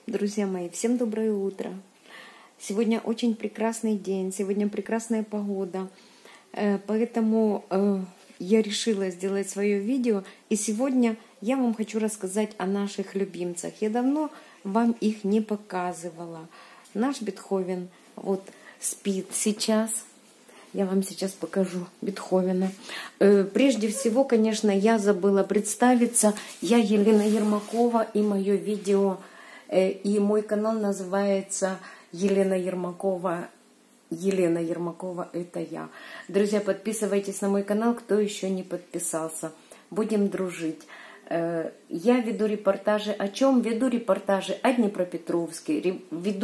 Друзья мои, всем доброе утро. Сегодня очень прекрасный день, сегодня прекрасная погода. Поэтому я решила сделать свое видео. И сегодня я вам хочу рассказать о наших любимцах. Я давно вам их не показывала. Наш Бетховен вот спит сейчас. Я вам сейчас покажу Бетховена. Прежде всего, конечно, я забыла представиться. Я Елена Ермакова, и мое видео, и мой канал называется Елена Ермакова. Елена Ермакова — это я. Друзья, подписывайтесь на мой канал, кто еще не подписался. Будем дружить. Я веду репортажи. О чем? Веду репортажи о Днепропетровске.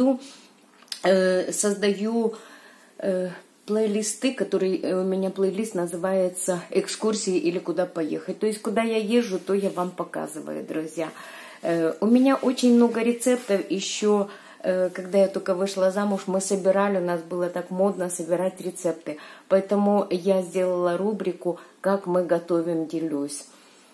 Создаю плейлисты, у меня плейлист называется «Экскурсии или куда поехать». То есть, куда я езжу, то я вам показываю, друзья. У меня очень много рецептов еще. Когда я только вышла замуж, мы собирали, у нас было так модно собирать рецепты. Поэтому я сделала рубрику «Как мы готовим, делюсь».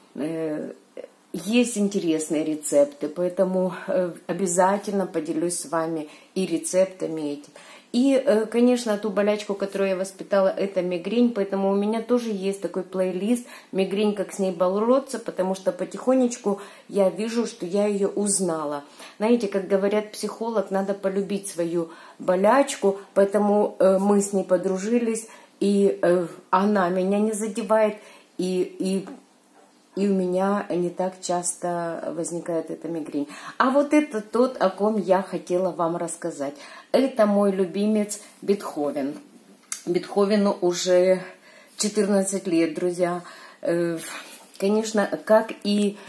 Есть интересные рецепты, поэтому обязательно поделюсь с вами и рецептами этим. И, конечно, ту болячку, которую я воспитала, это мигрень, поэтому у меня тоже есть такой плейлист «Мигрень, как с ней бороться», потому что потихонечку я вижу, что я ее узнала. Знаете, как говорят психолог, надо полюбить свою болячку, поэтому мы с ней подружились, и она меня не задевает, и у меня не так часто возникает эта мигрень. А вот это тот, о ком я хотела вам рассказать. Это мой любимец Бетховен. Бетховену уже 14 лет, друзья. Конечно, как и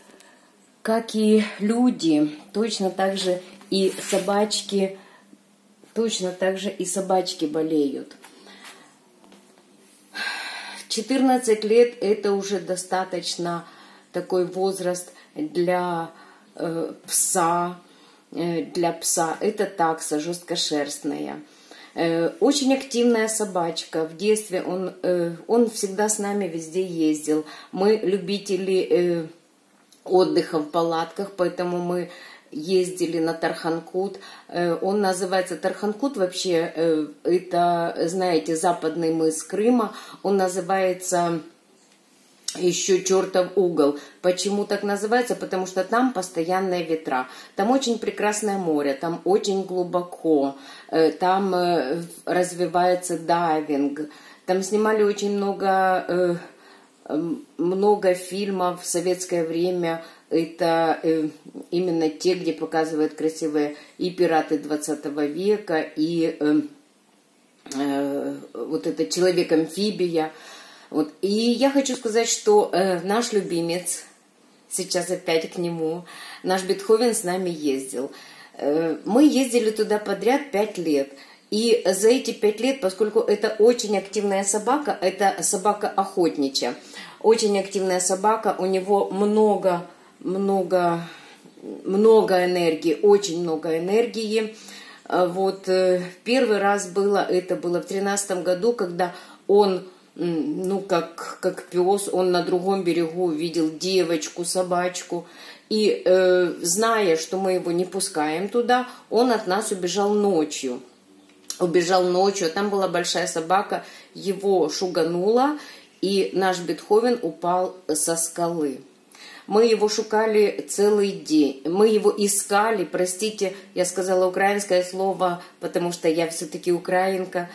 люди, точно так же и собачки болеют. 14 лет – это уже достаточно такой возраст для пса. Это такса жесткошерстная. Очень активная собачка. В детстве он всегда с нами везде ездил. Мы любители отдыха в палатках, поэтому мы ездили на Тарханкут. Он называется Тарханкут, вообще это, знаете, западный мыс Крыма. Он называется еще чертов угол. Почему так называется? Потому что там постоянные ветра. Там очень прекрасное море, там очень глубоко, там развивается дайвинг. Там снимали очень много фильмов в советское время. Это именно те, где показывают красивые и пираты 20 века, и вот это человек-амфибия. Вот. И я хочу сказать, что наш любимец, сейчас опять к нему, наш Бетховен с нами ездил. Мы ездили туда подряд 5 лет. И за эти 5 лет, поскольку это очень активная собака, это собака охотничья, очень активная собака, у него много энергии, очень много энергии. Вот первый раз это было в 13 году, когда он, как пес, он на другом берегу увидел девочку, собачку. И зная, что мы его не пускаем туда, он от нас убежал ночью. Там была большая собака, его шуганула, и наш Бетховен упал со скалы. Мы его шукали целый день. Мы его искали, простите, я сказала украинское слово, потому что я все-таки украинка.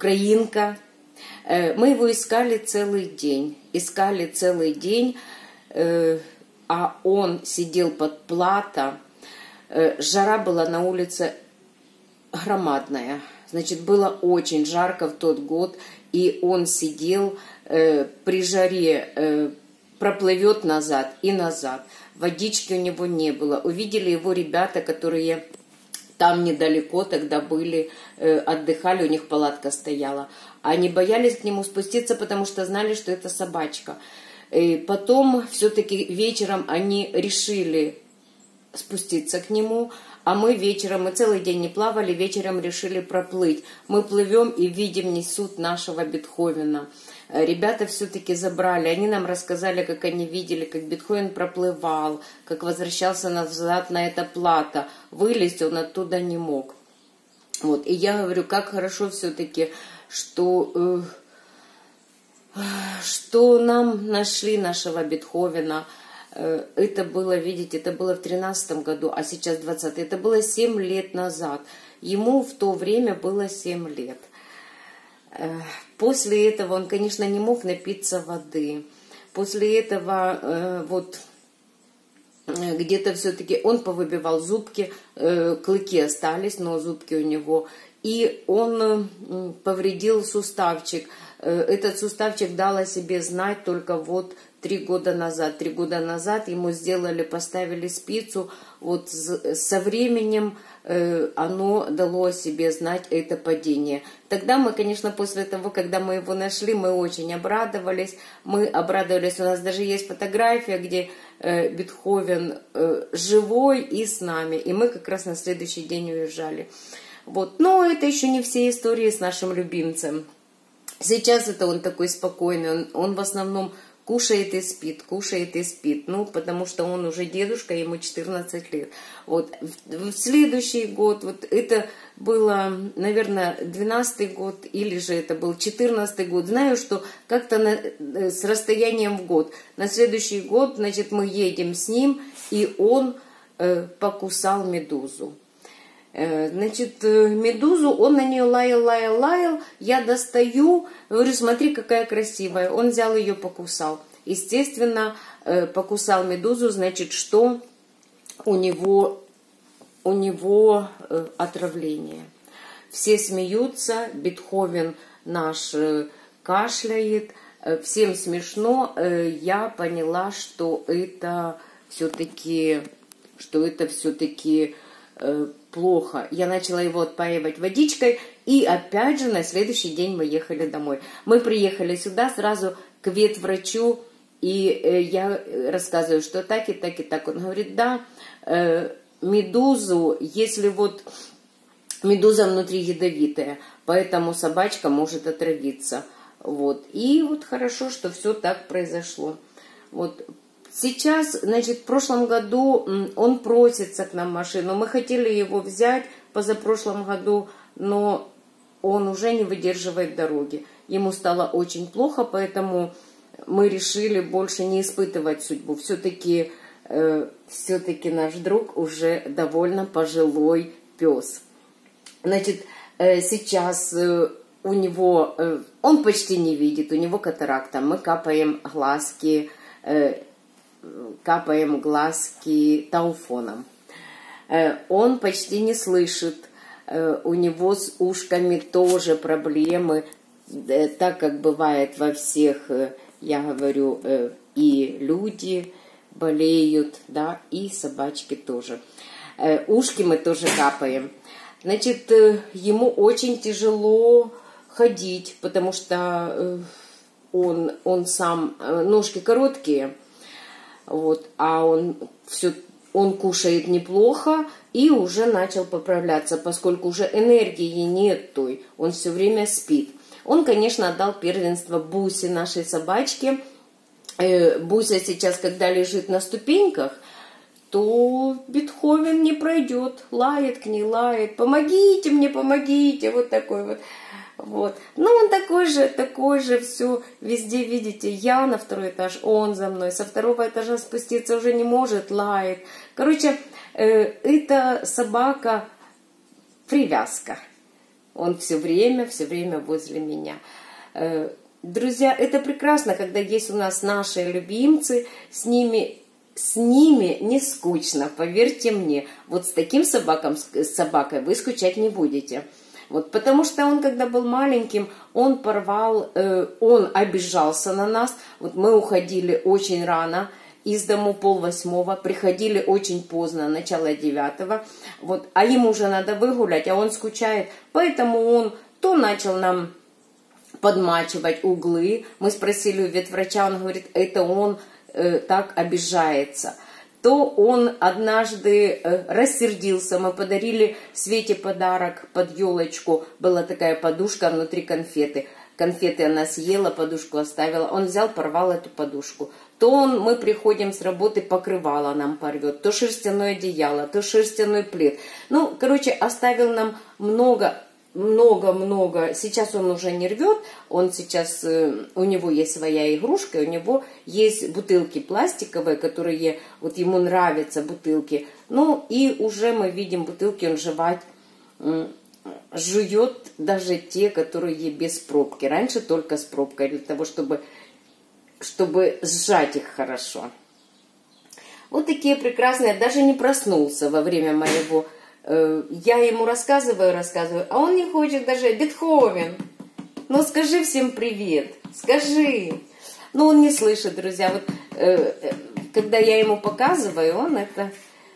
Мы его искали целый день, а он сидел под плато. Жара была на улице громадная. Значит, было очень жарко в тот год, и он сидел при жаре, проплывет назад и назад. Водички у него не было. Увидели его ребята, которые там недалеко тогда были, отдыхали, у них палатка стояла. Они боялись к нему спуститься, потому что знали, что это собачка. И потом все-таки вечером они решили спуститься к нему, а мы вечером, мы целый день не плавали, вечером решили проплыть. Мы плывем и видим, несут нашего Бетховена. Ребята все-таки забрали, они нам рассказали, как они видели, как Бетховен проплывал, как возвращался назад на это плато. Вылезть он оттуда не мог. Вот. И я говорю, как хорошо все-таки, что нам нашли нашего Бетховена. Это было, видите, это было в 13 году, а сейчас 20. Это было 7 лет назад. Ему в то время было 7 лет. После этого он, конечно, не мог напиться воды. После этого вот где-то все-таки он повыбивал зубки, клыки остались, но зубки у него. И он повредил суставчик. Этот суставчик дал о себе знать только вот 3 года назад. 3 года назад ему сделали, поставили спицу. Вот со временем оно дало о себе знать, это падение. Тогда мы, конечно, после того, когда мы его нашли, мы очень обрадовались. У нас даже есть фотография, где Бетховен живой и с нами. И мы как раз на следующий день уезжали. Вот. Но это еще не все истории с нашим любимцем. Сейчас это он такой спокойный, он в основном кушает и спит, ну, потому что он уже дедушка, ему 14 лет. Вот, в следующий год, вот это было, наверное, 12-й год, или же это был 14-й год, знаю, что как-то с расстоянием в год. На следующий год, значит, мы едем с ним, и он покусал медузу. Значит, медузу, он на нее лаял, я достаю, говорю, смотри, какая красивая. Он взял ее, покусал. Естественно, покусал медузу, значит, что у него отравление. Все смеются, Бетховен наш кашляет, всем смешно. Я поняла, что это все-таки плохо. Я начала его отпаивать водичкой, и опять же на следующий день мы ехали домой. Мы приехали сюда сразу к ветврачу, и я рассказываю, что так и так и так. Он говорит, да, медузу, если вот медуза внутри ядовитая, поэтому собачка может отравиться. Вот. И вот хорошо, что все так произошло. Вот. Сейчас, значит, в прошлом году он просится к нам в машину. Мы хотели его взять позапрошлом году, но он уже не выдерживает дороги. Ему стало очень плохо, поэтому мы решили больше не испытывать судьбу. Все-таки наш друг уже довольно пожилой пес. Значит, сейчас у него, он почти не видит, у него катаракта. Мы капаем глазки тауфоном. Он почти не слышит. У него с ушками тоже проблемы, так как бывает во всех, я говорю, и люди болеют, да, и собачки тоже. Ушки мы тоже капаем. Значит, ему очень тяжело ходить, потому что он сам, ножки короткие, вот, а он кушает неплохо и уже начал поправляться, поскольку уже энергии нет той, он все время спит. Он, конечно, отдал первенство Бусе, нашей собачке. Буся сейчас, когда лежит на ступеньках, то Бетховен не пройдет, лает к ней, лает, помогите мне, помогите, вот такой вот. Вот. Ну, он такой же, все, везде, видите, я на 2-й этаж, он за мной, со 2-го этажа спуститься уже не может, лает. Короче, эта собака привязка. Он все время возле меня. Друзья, это прекрасно, когда есть у нас наши любимцы, с ними не скучно, поверьте мне. Вот с таким собакой вы скучать не будете. Вот, потому что он, когда был маленьким, он он обижался на нас. Вот мы уходили очень рано, из дому 7:30, приходили очень поздно, начало 9. Вот, а ему уже надо выгулять, а он скучает. Поэтому он то начал нам подмачивать углы. Мы спросили у ветврача, он говорит, это он так обижается. то он однажды рассердился. Мы подарили Свете подарок под елочку. Была такая подушка, внутри конфеты. Конфеты она съела, подушку оставила. Он взял, порвал эту подушку. То мы приходим с работы, покрывало нам порвет. То шерстяное одеяло, то шерстяной плед. Ну, короче, оставил нам много. Сейчас он уже не рвет. Он сейчас, у него есть своя игрушка. У него есть бутылки пластиковые, которые, вот ему нравятся бутылки. Ну, и уже мы видим бутылки, он жует даже те, которые без пробки. Раньше только с пробкой, для того, чтобы сжать их хорошо. Вот такие прекрасные. Даже не проснулся во время моего... Я ему рассказываю, а он не хочет даже. Бетховен, ну скажи всем привет, скажи. Но он не слышит, друзья. Вот, когда я ему показываю, он это...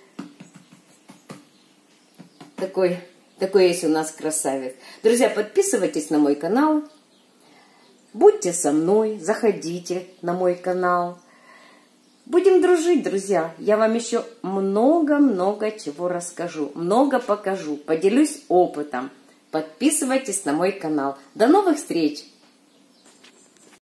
Такой есть у нас красавец. Друзья, подписывайтесь на мой канал. Будьте со мной, заходите на мой канал. Будем дружить, друзья. Я вам еще много чего расскажу, много покажу, поделюсь опытом. Подписывайтесь на мой канал. До новых встреч!